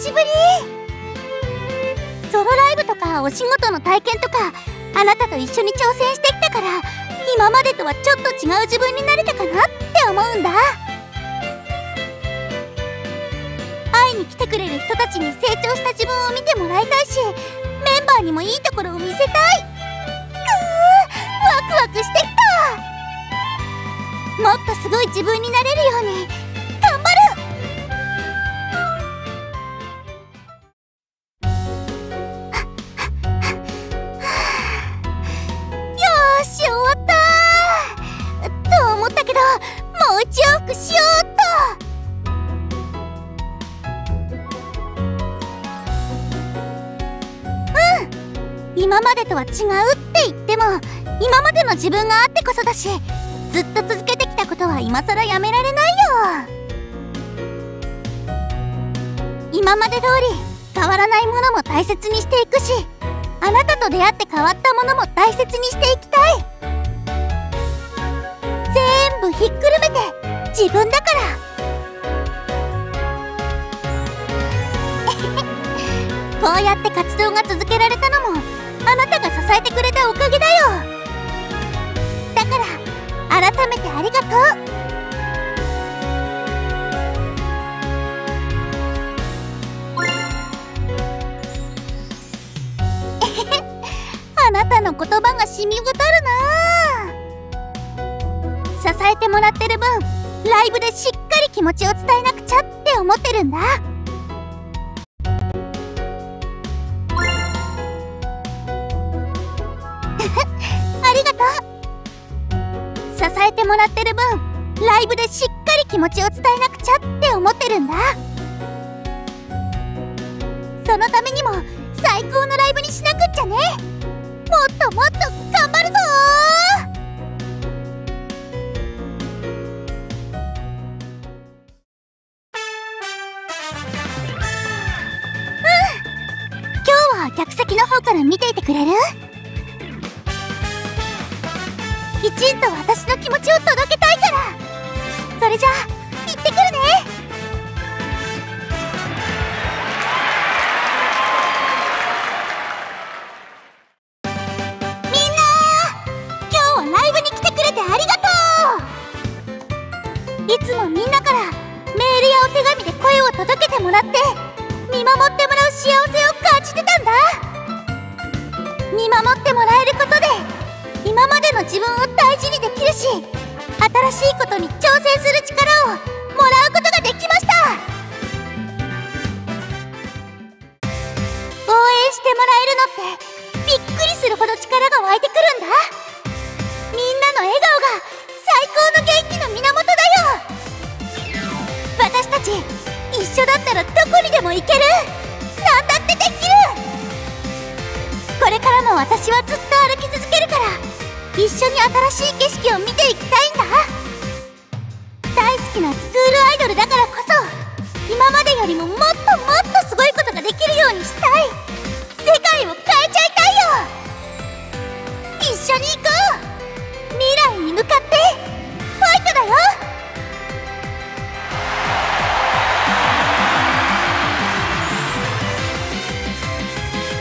しぶり。ソロライブとかお仕事の体験とかあなたと一緒に挑戦してきたから、今までとはちょっと違う自分になれたかなって思うんだ。会いに来てくれる人たちに成長した自分を見てもらいたいし、メンバーにもいいところを見せたい。ワクワクしてきた。もっとすごい自分になれるように頑張る。よーし、終わったと思ったけど、もう一往復しようっと。今までとは違うって言っても、今までの自分があってこそだし、ずっと続けてきたことは今更やめられないよ。今まで通り変わらないものも大切にしていくし、あなたと出会って変わったものも大切にしていきたい。全部ひっくるめて自分だから。こうやって活動が続けられたのもあなたが支えてくれたおかげだよ。だから改めてありがとう。あなたの言葉が染み渡るな。支えてもらってる分、ライブでしっかり気持ちを伝えなくちゃって思ってるんだ。ありがとう。支えてもらってる分、ライブでしっかり気持ちを伝えなくちゃって思ってるんだ。そのためにも最高のライブにしなくっちゃね。もっともっと頑張るぞ今日は客席の方から見ていてくれる？きちんと私の気持ちを届けたいから。それじゃあ行ってくるね。みんな、今日はライブに来てくれてありがとう。いつもみんなからメールやお手紙で声を届けてもらって見守ってもらう幸せを感じてたんだ。見守ってもらえることで今までの自分を大事にできるし、新しいことに挑戦する力をもらうことができました。応援してもらえるのってびっくりするほど力が湧いてくるんだ。みんなの笑顔が最高の元気の源だよ。私たち一緒だったらどこにでも行ける。なんだってできる。これからも私はずっと歩き続けるから、一緒に新しい景色を見ていきたいんだ。大好きなスクールアイドルだからこそ、今までよりももっともっとすごいことができるようにしたい。世界を変えちゃいたいよ。一緒に行こう。未来に向かって